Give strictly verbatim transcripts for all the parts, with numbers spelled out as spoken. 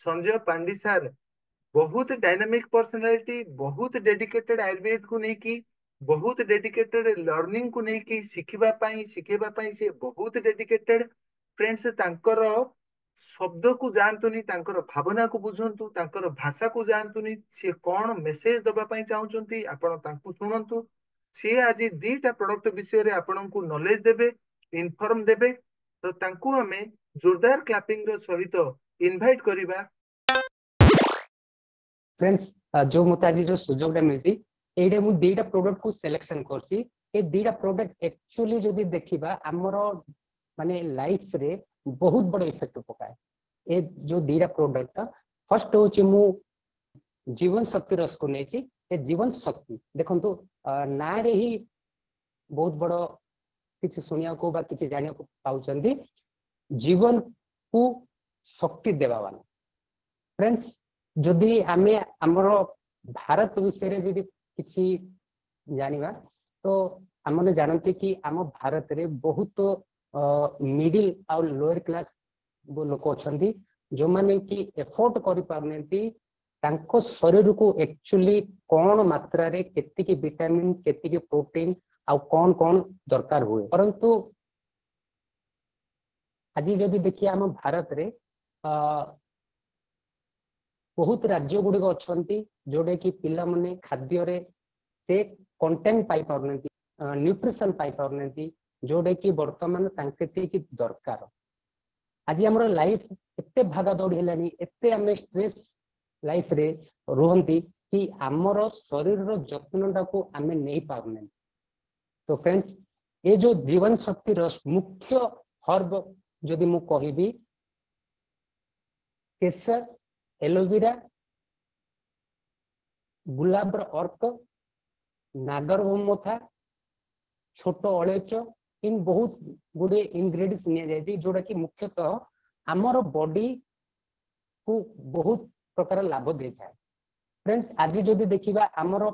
Sanjay Pandey sir बहुत dynamic personality, बहुत dedicated Ayurveda को लेकिन, बहुत डेडिकेटेड लर्निंग को लेकिन, शिखिबा पाई शिखेबा पाई से बहुत डेडिकेटेड। फ्रेंड्स तांकर शब्द को जानतुनी, तांकर भावना को बुझंतु, तांकर भाषा को जानतुनी, से कौन मेसेज दबा पाई चाहउचंती आपण तांकु सुनंतु। से आज दीटा प्रोडक्ट विषय रे आपण को नॉलेज देबे, इन्फॉर्म देबे। तो तांकु हमें जोरदार क्लैपिंग रो सहित इनवाइट करिबा। फ्रेंड्स जो मत आज जो सुजोगटा मिलছি एडे मु दीटा प्रोडक्ट को सिलेक्शन करছি। ए दीटा प्रोडक्ट एक्चुअली जदी देखिबा हमर माने लाइफ रे बहुत बड़ इफेक्ट पकाए। ए जो दीटा प्रोडक्ट फर्स्ट होची मु जीवन शक्ति रस को नेची। ए जीवन शक्ति देखंतु ना रे ही बहुत बड़ किछि सुनिया को बा किछि जानिया को पाउचंदी, जीवन को शक्ति देवा वाला। फ्रेंड्स जदि आमे हमर भारत विषय जदि किछि जानिबा तो हमने जानते कि आम भारत रे बहुत मिडिल और लोअर क्लास लोक अच्छी जो माने कि एफोर्ड करि पारनेंती तांको शरीर को एक्चुअली कौन मात्रा रे केतिकी विटामिन केतिकी प्रोटीन आ कौन कौन दरकार हुए। परंतु आज जदि देखिए आम भारत रे आ, बहुत राज्य गुड़िक अच्छा जोड़े कि पिला माने खाद्य रे से कंटेंट पाई पारनेंती, न्यूट्रिशन पाई पारनेंती जोड़े कि वर्तमान तांके की दरकार। आज हमर लाइफ एते भागा दौड़ी हेलानी, एते हमें स्ट्रेस लाइफ रे रुहंती कि हमर शरीर रो जत्नटा को हमें नहीं पारने। तो फ्रेंड्स ये जो जीवन शक्ति रस मुख्य हर्ब जदि मु कहिबी केसर, एलोवेरा, गुलाब अर्क, नागरहोमथा, छोट अलेच इन बहुत गुडे इंग्रेडिएंट्स निया जायछि जोड़ा कि मुख्यतः हमर बॉडी को बहुत प्रकार लाभ देता है। फ्रेंड्स आज जदि देखिबा हमर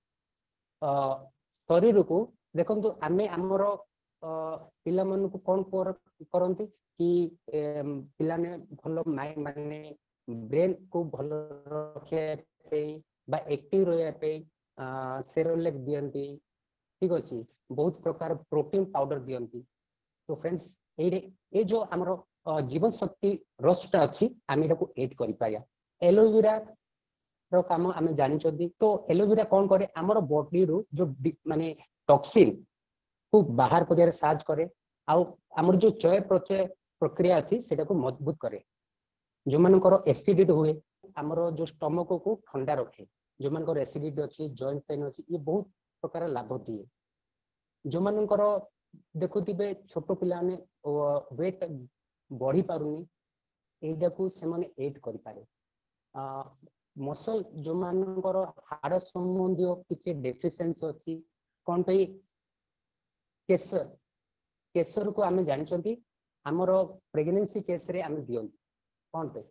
शरीर को देखंतु आमे हमर पिला मन को कोन करंती कि पिला ने भलो माइंड माने ब्रेन को भलो रखे पे बा एक्टिव रहया पे सेरोलेक दियंती, ठीक अछि, बहुत प्रकार प्रोटीन पाउडर दियंती। तो फ्रेंड्स ये जो हमर जीवन शक्ति रसटा अछि आमे एटा को ऐड करि पाया। एलोवेरा रो काम आमे जानि चोदी। तो एलोवेरा कोन करे हमर बॉडी रो जो माने टॉक्सिन को बाहर करिया साज करे आ हमर जो चय प्रचय प्रक्रिया अछि सेटा को मजबूत करे। जो मानकर एसिडिटी हुए हमर जो स्टमक को ठंडा रखे, जो मानकर एसिडिटी अछि, जॉइंट पेन अछि, ये बहुत प्रकार लाभ दिए। जो मानकर देखुथिबे छोट पिला ने वेट बढ़ी पारुनी एटा को से माने ऐड करि पारे। आ मसल जो मानकर हाड़ संबंधी किछि डेफिशिएंसी अछि कोन पे केसर केसर को आमे जानि चंती हमर प्रेगनेंसी केस रे आमे दियन कोन पे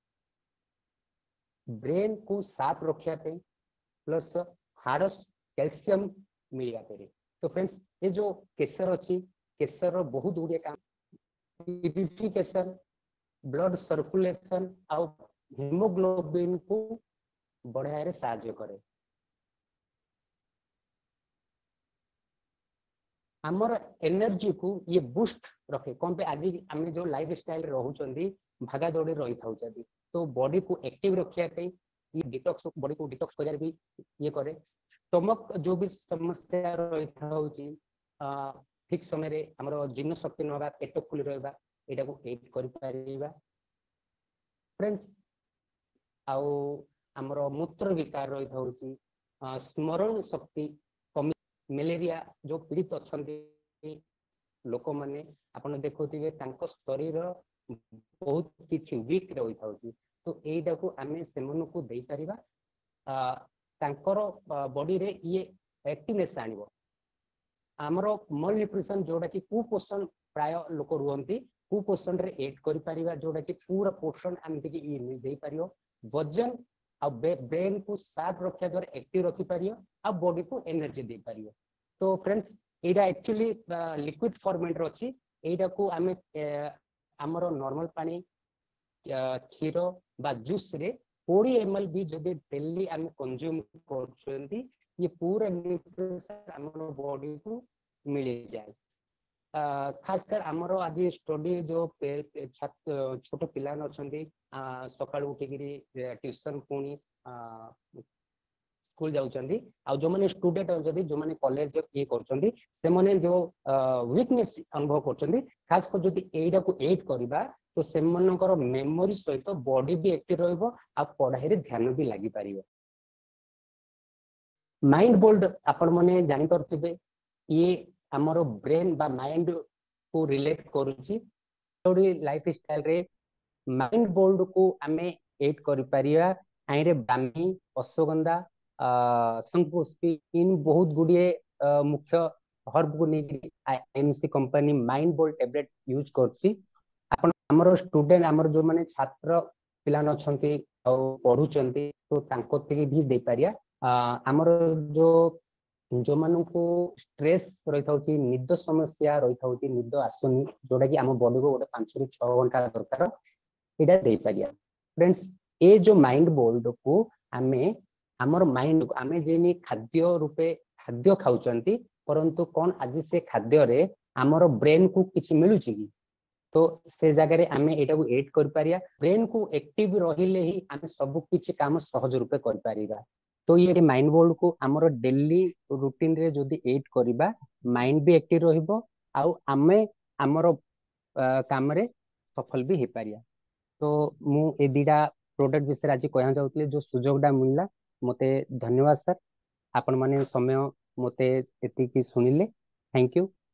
ब्रेन को साफ रखिया पे प्लस हाड़ कैल्शियम मिलिया पे। तो फ्रेंड्स ये जो केसर अच्छी केसर रो बहुत गुड़िया काम प्यूरिफिकेशन, ब्लड सर्कुलेशन आउ हीमोग्लोबिन को बढ़ाए साहाय्य करे। हमर एनर्जी को ये बूस्ट रखे कौन पे आज आम जो लाइफ स्टाइल रहउचंदी भागा दौड़ी रही थाउचंदी तो बॉडी को एक्टिव रखिया पे ये डिटॉक्स बॉडी को डिटॉक्स करिया भी ये करे। स्टमक जो भी समस्या रही थाउची ठीक समय रे हमर जीर्ण शक्ति नबा पेट फुल रहबा एटा को ऐड करि परिबा। फ्रेंड्स आउ हमर मूत्र विकार रही थाउची, स्मरण शक्ति कमी, मलेरिया जो पीड़ित अच्छे लोक मैंने आपन देखुथिबे तांको शरीर बहुत किछि वीक रही थाउची तो एटा को आमे सेमन को देई परिबा। तांकर बॉडी रे ये एक्टिवनेस आनिबो। हमर मल न्यूट्रिशन जोड़ा कि कुपोषण प्राय लोक रुहंती कुपोषण रे ऐड करि परिबा जोड़ा कि पूरा पोषण आमति कि ई देई परियो। वजन आ ब्रेन को साफ रखिया द्वारा एक्टिव रखि परियो आ बॉडी को एनर्जी दे परियो। तो फ्रेंड्स एटा एक्चुअली लिक्विड फॉर्मेट रछि। एटा को आमे हमर नॉर्मल पानी, क्षीर बा जूस रे ट्वेंटी एम एल भी जदि डेली आम कंज्यूम कर ये पूरा न्यूट्रिशन हमर बॉडी को मिल जाए। खासकर आमर आज स्टडी जो छोट पिला सका उठिकी ट्यूशन पुणी स्कूल जाउछंदी आ जो माने स्टूडेंट जदी जो माने कॉलेज ये करछंदी से माने जो वीकनेस अनुभव करछंदी खास कर जदी एटा को एड करबा तो से मनकर मेमोरी सहित बॉडी भी एक्टिव रहबो आ पढ़ाई रे ध्यान भी लागि पारिबो। माइंड बोल्ड आपण माने जानि परथिबे ये हमरो ब्रेन बा माइंड को रिलेट करूची थोड़ी लाइफ स्टाइल रे माइंड बोल्ड को आमे एड करि पारिया आइरे ब्राह्मी अश्वगंधा संपुष्पी इन बहुत गुड़िए मुख्य हर्ब को नहीं MC company mind bold tablet use करछि। आपण हमरो स्टूडेंट हमरो जो माने छात्र पिलान अछंती पढ़ुचंती तो तांको तक भी दे पारिया। हमरो जो जो मानू को स्ट्रेस रही था निद समस्या रही था निद आसुनी जोटा कि आम बॉडी को गोटे पांच रु छह घंटा दरकार यहाँ दे पारिया। फ्रेंड्स ए जो माइंड बोल्ड को आमे हमर माइंड को आमे जेनी खाद्य रूपे खाद्य खाउचंती परंतु कौन आज से खाद्य रे हमर ब्रेन को किछ मिलुची कि तो से जगह रे आमे एटा को एड कर पारिया। ब्रेन को एक्टिव रहिले ही आमे सब किछ काम सहज रूपे कर पारिबा। तो ये माइंड बोल्ड को हमर डेली रूटीन रे जदी एड करिबा माइंड भी एक्टिव रहिबो आउ आमे हमर काम रे सफल भी हे पारिया। तो मु ए दिडा प्रोडक्ट विषय आज कहना चाहूतले जो सुजोगडा मिलला मते धन्यवाद सर। आपण माने समय मते एति की सुनिले थैंक यू।